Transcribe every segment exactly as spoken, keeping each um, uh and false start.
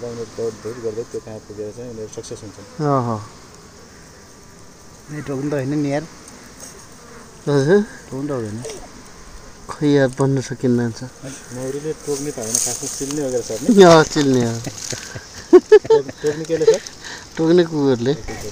गर्दा उनीहरू दौड दौड गर्दै त्यो कहाँ पुगेर चाहिँ उनीहरू सक्सेस हुन्छन्। अँ नै टोक्नु त होइन नि यार, हजुर टोक्नु त हुँदैन। खै यार बन्न सकिन्न छ। मौरीले टोक्ने त होइन, खासमा चिल्ने वगेर सर नि। अँ चिल्ने हो। टोक्ने केले सर? टोक्ने कुकुरले।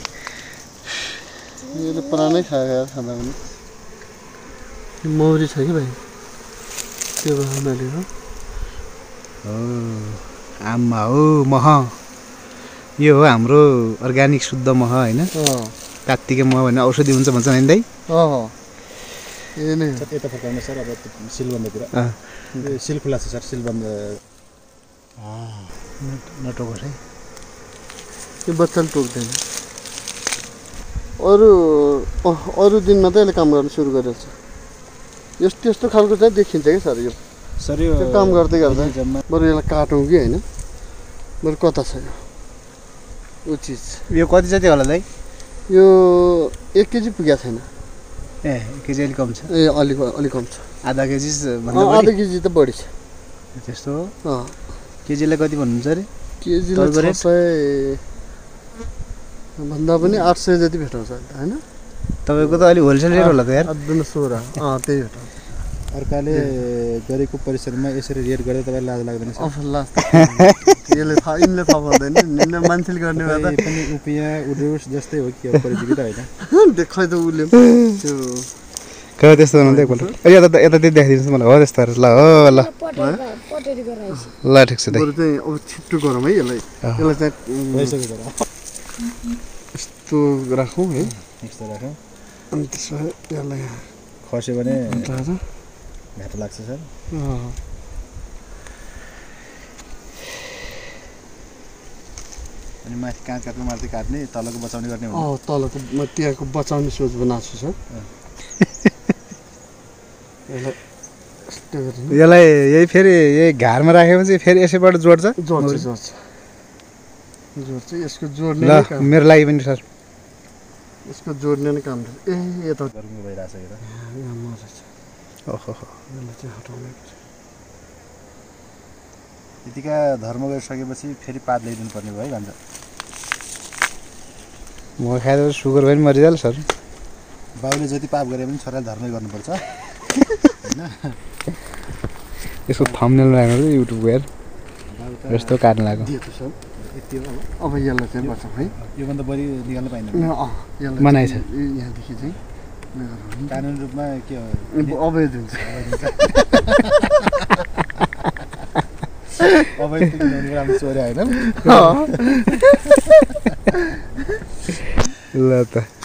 यो त पुरानै खायो यार खाँदा पनि। मौरी छ कि भाइ त्यो भावनाले हो। हो आम्मा हो मह, यो हो हाम्रो अर्ग्यानिक शुद्ध मह होइन। कात्तिके मह भने औषधि हुन्छ भन्छ नि दाइ। अँ ए नै सर यता फर्काउनु सर, अब सिलबन्दतिर यो सिल खुला छ सर, सिलबन्द नटोकोस् है। त्यो बच्चाले टोक्दैन। अरू अरू दिनमा त यसले काम गर्न सुरु गरेको छ। यस्तो यस्तो खालको चाहिँ देखिन्छ क्या सर यो। सर यो त्यो काम गर्दै गर्दा बरु यसलाई काटौँ कि होइन, बरु कता छ यो चिज। यो कति जति होला दाइ? यो एक केजी पुगेको छैन। ए एक केजी अलिक कम छ। ए अलिक अलिक कम छ। आधा केजी भन्दा आधा केजी त बढी छ। त्यस्तो हो। अँ केजीलाई कति भन्नुहुन्छ अरे? केजीलाई छ सय भन्दा पनि आठ सय जति भेटाउँछ होइन। तपाईँको त अलिक होलसेल रेट होला त यार। आठ सोह्र अँ त्यही भेटाउँछ। अर्काले गरेको परिश्रममा यसरी रेट गर्दा तपाईँलाई लाज लाग्दैन? अफ लाज यसले थाहा यिनले थाहा पाउँदैन नि, मान्छेले गर्ने भए त पनि उपियाँ उडुस जस्तै हो कि परिस्थिति त होइन। देखाइ त उसले त्यो कहाँ त्यस्तो हुनुहुन्थ्यो एकपल्ट? यता त यता त्यही देखाइदिनुहोस् मलाई। हो त्यस्तोहरू ल हो ल ल ठिक छ। बरु चाहिँ अब छिट्टो गरौँ है यसलाई। यसलाई चाहिँ यस्तो राखौँ है, यस्तो राखौँ। अनि त्यसो यसलाई खस्यो भने घाटा लाग्छ सर। अनि माथि काँच काट्नु माथि काट्ने, तलको बचाउने गर्ने। अँ तलको म त्यहाँको बचाउने सोच बनाएको छु सर। यसलाई यही फेरि यही घारमा राखेपछि फेरि यसैबाट जोड्छ जोड्छ जोड्छ जोड्छ यसको जोड्ने ल मेरो लागि पनि सर। यसको जोड्ने नै काम छ। ए यता गर्मी भइरहेछ यो त। यहाँ मरेछ। ओहो यसलाई चाहिँ हटाउनु पर्छ। यतिका धर्म गरिसकेपछि फेरि पात ल्याइदिनु पर्ने भयो है भन्छ। म खाएर सुगर पनि मरिजाल सर। बाउले जति पाप गरे पनि छोराले धर्मै गर्नुपर्छ हैन। यसको थम्बनेल राख्नु त युट्युब हेर यस्तो काट्न लाग्यो। यति हो अब यसलाई चाहिँ बचाउँ है। यो भन्दा बढी निकाल्न पाइँदैन। अँ यसलाई मनाइ छ यहाँदेखि चाहिँ कानुनी रूपमा के हो अवैध हुन्छ। अवैध राम्रो चोर्या होइन। ल त